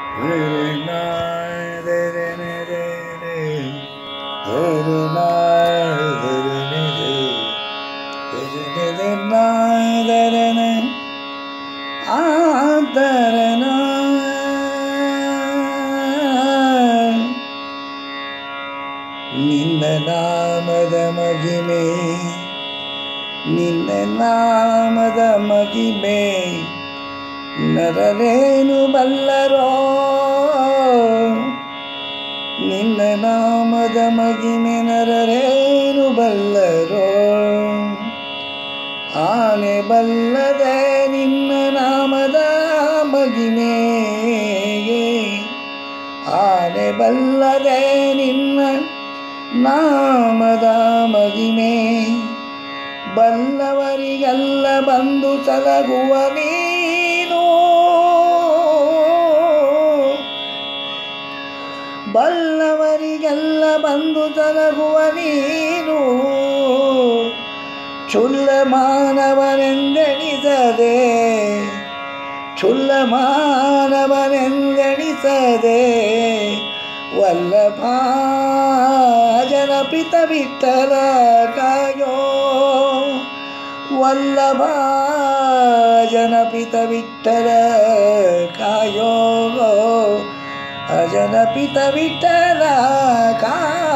ನಿನ್ನ ನಾಮದ ಮಹಿಮೆ, ನಿನ್ನ ನಾಮದ ಮಹಿಮೆ ನರರೇನು ಬಲ್ಲರೋ, ನಿನ್ನ ನಾಮದ ಮಹಿಮೆ ನರರೇನು ಬಲ್ಲರೋ. ಆನೆ ಬಲ್ಲದೆ ನಿನ್ನ ನಾಮದ ಮಹಿಮೆ, ಆನೆ ಬಲ್ಲದೆ ನಿನ್ನ ನಾಮದ ಮಹಿಮೆ. ಬಲ್ಲವರಿಗೆಲ್ಲ ಬಂದು ಸಲಗುವ ನೀನು, ಬಲ್ಲವರಿಗೆಲ್ಲ ಬಂದು ಸಲಗುವ ನೀನು. ಚುಲ್ಲ ಮಾನವನೆಂದೆಣಿಸದೆ, ಚುಲ್ಲ ಮಾನವನೆಂದೆಣಿಸದೆ ವಲ್ಲಭ ಜನಪಿತ ವಿಠಲ ಕಾಯೋ, ವಲ್ಲಭ ಜನಪಿತ ವಿಠಲ ಕಾಯೋ, ಅಜನಪಿತ ವಿಠಲ ಕಾಯೋ.